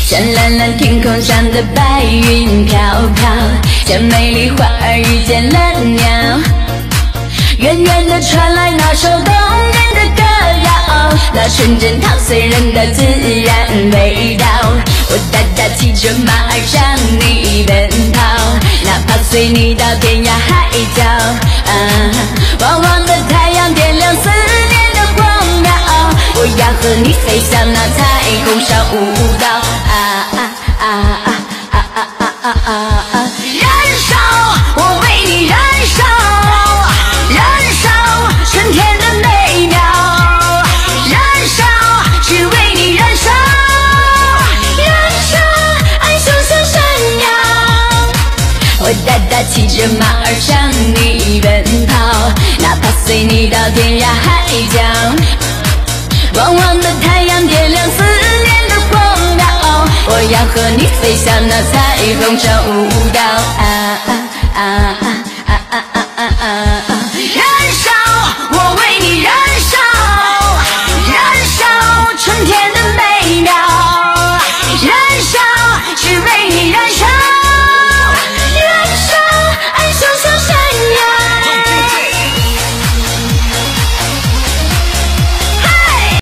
像蓝蓝天空上的白云飘飘，像美丽花儿遇见了鸟。远远地传来那首动人的歌谣，那纯真陶醉人的自然味道。我大大骑着马儿向你奔跑，哪怕随你到天涯海角。旺旺的太阳点亮思念的光苗，我要和你飞向那彩虹上舞蹈。燃烧，我为你燃烧，燃烧春天的美妙，燃烧只为你燃烧，燃烧爱熊熊闪耀。我大大骑着马儿向你奔跑，哪怕随你到天涯海角。旺旺的太阳点亮思念的光苗，我要和你飞向那彩虹上舞蹈。